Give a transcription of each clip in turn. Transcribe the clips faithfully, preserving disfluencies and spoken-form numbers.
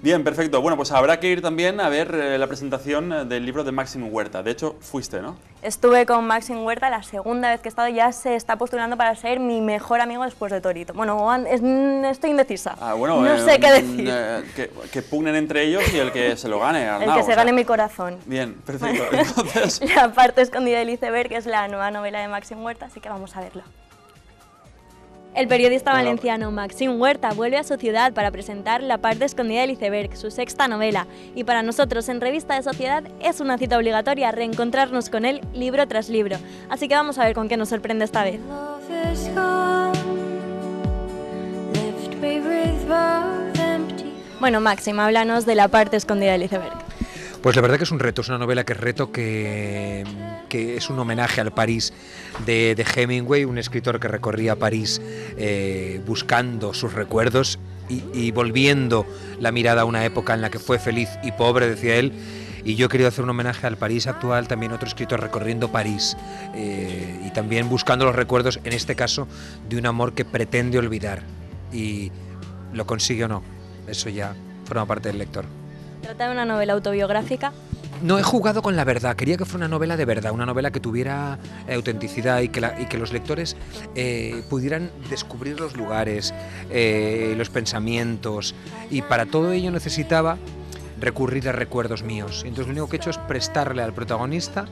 Bien, perfecto. Bueno, pues habrá que ir también a ver eh, la presentación del libro de Máximo Huerta. De hecho, fuiste, ¿no? Estuve con Máximo Huerta, la segunda vez que he estado, ya se está postulando para ser mi mejor amigo después de Torito. Bueno, es, estoy indecisa, Ah, bueno, no eh, sé qué decir. Eh, que, que pugnen entre ellos y el que se lo gane, Arnau. El que se o sea. gane mi corazón. Bien, perfecto. Entonces... La parte escondida del iceberg, que es la nueva novela de Máximo Huerta, así que vamos a verla. El periodista valenciano Máximo Huerta vuelve a su ciudad para presentar La parte escondida del iceberg, su sexta novela, y para nosotros en Revista de Sociedad es una cita obligatoria reencontrarnos con él libro tras libro, así que vamos a ver con qué nos sorprende esta vez. Bueno, Máximo, háblanos de La parte escondida del iceberg. Pues la verdad que es un reto, es una novela que es reto, que, que es un homenaje al París de, de Hemingway, un escritor que recorría París eh, buscando sus recuerdos y, y volviendo la mirada a una época en la que fue feliz y pobre, decía él, y yo he querido hacer un homenaje al París actual, también otro escritor recorriendo París eh, y también buscando los recuerdos, en este caso, de un amor que pretende olvidar, y lo consigue o no, eso ya forma parte del lector. ¿Trata de una novela autobiográfica? No, he jugado con la verdad, quería que fuera una novela de verdad, una novela que tuviera eh, autenticidad y que, la, y que los lectores eh, pudieran descubrir los lugares, eh, los pensamientos, y para todo ello necesitaba recurrir a recuerdos míos. Entonces lo único que he hecho es prestarle al protagonista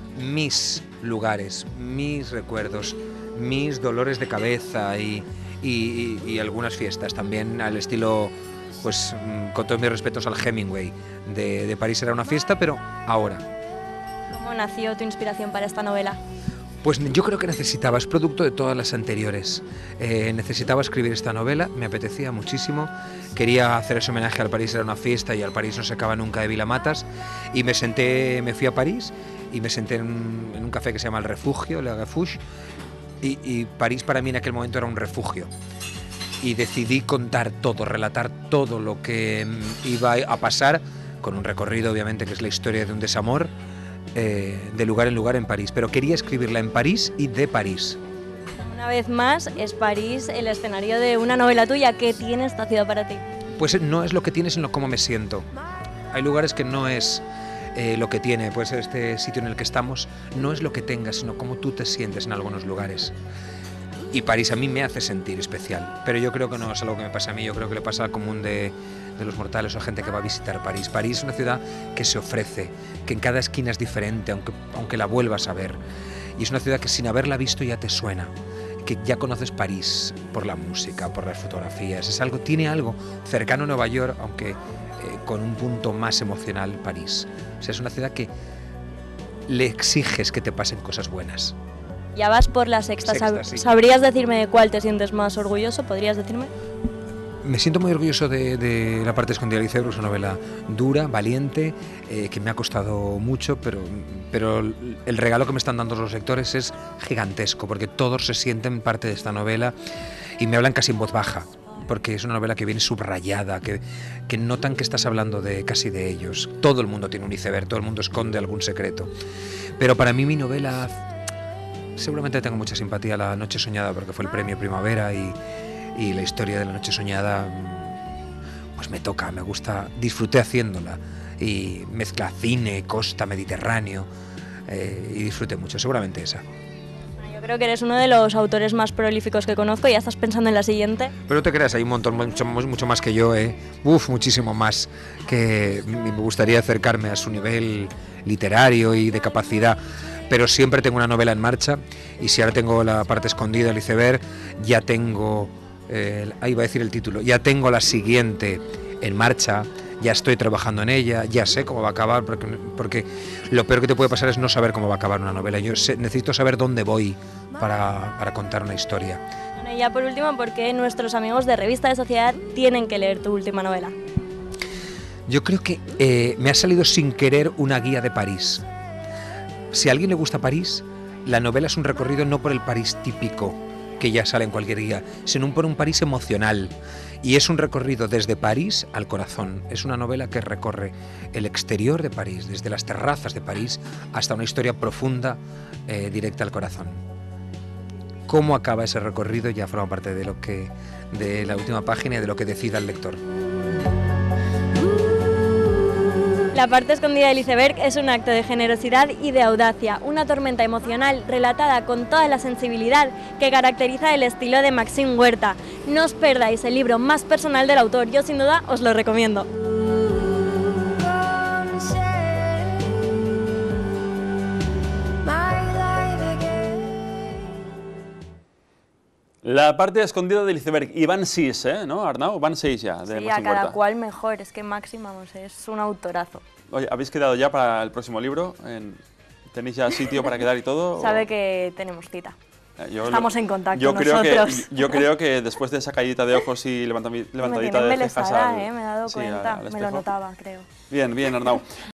mis lugares, mis recuerdos, mis dolores de cabeza y, y, y, y algunas fiestas, también al estilo... Pues con todos mis respetos al Hemingway, de, de París era una fiesta, pero ahora. ¿Cómo nació tu inspiración para esta novela? Pues yo creo que necesitaba, es producto de todas las anteriores. Eh, necesitaba escribir esta novela, me apetecía muchísimo, quería hacer ese homenaje al París era una fiesta y al París no se acaba nunca de Vilamatas, y me senté, me fui a París y me senté en un, en un café que se llama El Refugio, Le Refuge, y, y París para mí en aquel momento era un refugio. Y decidí contar todo, relatar todo lo que iba a pasar, con un recorrido obviamente que es la historia de un desamor, eh, de lugar en lugar en París, pero quería escribirla en París y de París. Una vez más, es París el escenario de una novela tuya. ¿Qué tiene esta ciudad para ti? Pues no es lo que tiene, sino cómo me siento. Hay lugares que no es eh, lo que tiene, pues este sitio en el que estamos no es lo que tenga, sino cómo tú te sientes en algunos lugares. Y París a mí me hace sentir especial, pero yo creo que no es algo que me pasa a mí, yo creo que le pasa al común de, de los mortales o a gente que va a visitar París. París es una ciudad que se ofrece, que en cada esquina es diferente, aunque, aunque la vuelvas a ver. Y es una ciudad que sin haberla visto ya te suena, que ya conoces París por la música, por las fotografías. Es algo, tiene algo cercano a Nueva York, aunque eh, con un punto más emocional París. O sea, es una ciudad que le exiges que te pasen cosas buenas. Ya vas por la sexta. Sexta, sí. ¿Sabrías decirme de cuál te sientes más orgulloso? ¿Podrías decirme? Me siento muy orgulloso de, de La parte escondida del iceberg, es una novela dura, valiente, eh, que me ha costado mucho, pero, pero el regalo que me están dando los lectores es gigantesco, porque todos se sienten parte de esta novela y me hablan casi en voz baja, porque es una novela que viene subrayada, que, que notan que estás hablando de casi de ellos. Todo el mundo tiene un iceberg, todo el mundo esconde algún secreto, pero para mí mi novela... Seguramente tengo mucha simpatía a La noche soñada porque fue el premio Primavera y, y la historia de La noche soñada pues me toca, me gusta, disfruté haciéndola y mezcla cine, costa, Mediterráneo eh, y disfruté mucho, seguramente esa. Yo creo que eres uno de los autores más prolíficos que conozco y ya estás pensando en la siguiente. Pero no te creas, hay un montón, mucho, mucho más que yo, eh. Uf, muchísimo más, que me gustaría acercarme a su nivel literario y de capacidad. Pero siempre tengo una novela en marcha y si ahora tengo La parte escondida del iceberg, ya tengo, eh, ahí va a decir el título, ya tengo la siguiente en marcha, ya estoy trabajando en ella, ya sé cómo va a acabar, porque, porque lo peor que te puede pasar es no saber cómo va a acabar una novela. Yo sé, necesito saber dónde voy para, para contar una historia. Bueno, y ya por último, ¿por qué nuestros amigos de Revista de Sociedad tienen que leer tu última novela? Yo creo que eh, me ha salido sin querer una guía de París. Si a alguien le gusta París, la novela es un recorrido no por el París típico, que ya sale en cualquier guía, sino por un París emocional. Y es un recorrido desde París al corazón. Es una novela que recorre el exterior de París, desde las terrazas de París, hasta una historia profunda, eh, directa al corazón. Cómo acaba ese recorrido ya forma parte de lo que, de la última página y de lo que decida el lector. La parte escondida del iceberg es un acto de generosidad y de audacia, una tormenta emocional relatada con toda la sensibilidad que caracteriza el estilo de Maxim Huerta. No os perdáis el libro más personal del autor, yo sin duda os lo recomiendo. La parte escondida del iceberg. Y van seis, ¿eh? ¿No, Arnau? Van seis ya, de Sí, Maxim a cada Huerta. cual mejor, es que Maxim, vamos, es un autorazo. Oye, ¿habéis quedado ya para el próximo libro? En- ¿Tenéis ya sitio para quedar y todo? Sabe o- que tenemos cita. Eh, yo Estamos lo- en contacto yo creo nosotros. Que, yo creo que después de esa caída de ojos y levantami- Me levantadita tiene de cejas embelesada, al- eh, me he dado sí, al- cuenta, al me lo espejo. notaba, creo. Bien, bien, Arnau.